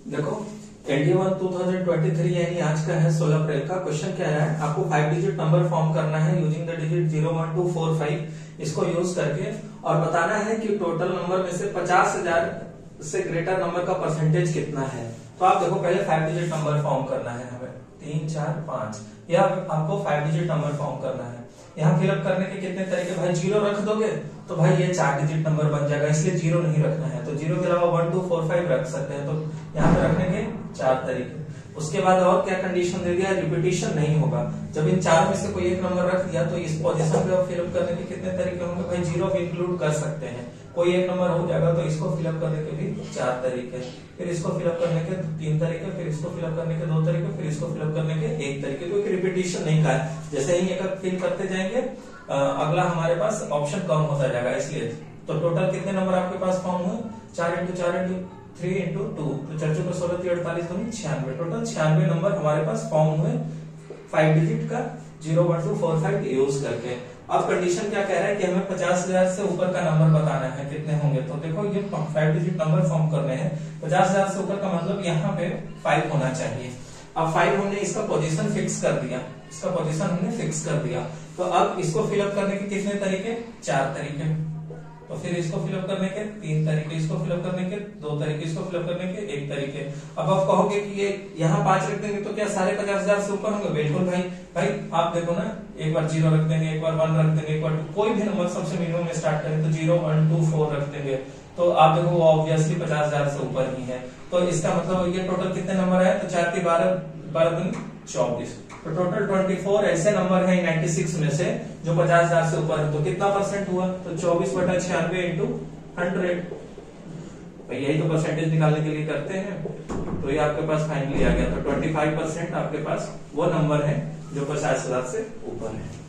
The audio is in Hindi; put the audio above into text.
देखो एनडीए 1 2023 यानी आज का है 16 अप्रैल का। क्वेश्चन क्या है, आपको 5 डिजिट नंबर फॉर्म करना है यूजिंग द डिजिट 0 1 2 4 5 इसको यूज करके, और बताना है कि टोटल नंबर में से 50,000 से ग्रेटर नंबर का परसेंटेज कितना है। तो आप देखो पहले 5 डिजिट नंबर फॉर्म करना है हमें 3 4 5, यह आपको 5 डिजिट नंबर फॉर्म करना है। यहाँ फिलअप करने के कितने तरीके, भाई 0 रख दोगे तो भाई ये 4 डिजिट नंबर बन जाएगा, इसलिए 0 नहीं रखना है। तो 0 के अलावा 1 2 4 5 रख सकते हैं, तो यहाँ पे रखने के 4 तरीके। उसके बाद और क्या कंडीशन दे दिया, रिपीटिशन नहीं होगा। जब इन चारों में से कोई एक नंबर रख दिया तो इस पोजीशन पे फिलअप करने के कितने तरीके होंगे, भाई 0 भी इंक्लूड कर सकते हैं। कोई एक नंबर हो जाएगा तो इसको फिलअप करने के भी 4 तरीके, फिर इसको फिलअप करने के 3 तरीके, फिर इसको फिलअप करने के 2 तरीके, फिर इसको फिलअप करने के 1 तरीके। क्योंकि रिपीटिशन नहीं का है, जैसे ही एक फिल करते जाएंगे अगला हमारे पास ऑप्शन कम होता जाएगा, इसलिए। तो टोटल कितने नंबर आपके पास फॉर्म हुए, 4 इंटू 4 इंटू 3 इंटू 2, तो 4 4 16 3 48 2 96। टोटल 96 नंबर हमारे पास फॉर्म हुए 5 डिजिट का 0 1 2 4 5 यूज करके। अब कंडीशन क्या कह रहा है कि हमें 50,000 से ऊपर का नंबर बताना है, कितने होंगे। तो देखो ये 5 डिजिट नंबर फॉर्म करने हैं, 50,000 से ऊपर का मतलब यहाँ पे 5 होना चाहिए। अब 5 हमने इसका पोजीशन फिक्स कर दिया, इसका पोजीशन हमने फिक्स कर दिया। तो अब इसको फिलअप करने के कितने तरीके, 4 तरीके। तो फिर इसको फिलअप करने के 3 तरीके, इसको फिलअप करने के 2 तरीके, इसको फिलअप करने के 1 तरीके। अब आप कहोगे कि ये यहाँ 5 रख देंगे तो क्या सारे 50,000 से ऊपर होंगे? बिल्कुल भाई आप देखो ना, एक बार 0 रख देंगे, एक बार 1 रख देंगे, एक बार 2, कोई भी नंबर सबसे मिनिमम में स्टार्ट करें तो 0 1 2 4 रख देंगे, तो आप देखो वो ऑब्वियसली 50,000 से ऊपर ही है। तो इसका मतलब ये टोटल कितने नंबर है, तो 4 के 12 12 दूनी 24। तो टोटल 24 ऐसे नंबर है 96 में से जो 50,000 से ऊपर है। तो कितना परसेंट हुआ, तो 24/96 इंटू 100। यही तो परसेंटेज निकालने के लिए करते हैं। तो ये आपके पास फाइनली आ गया। तो 25% आपके पास वो नंबर है जो 50,000 से ऊपर है।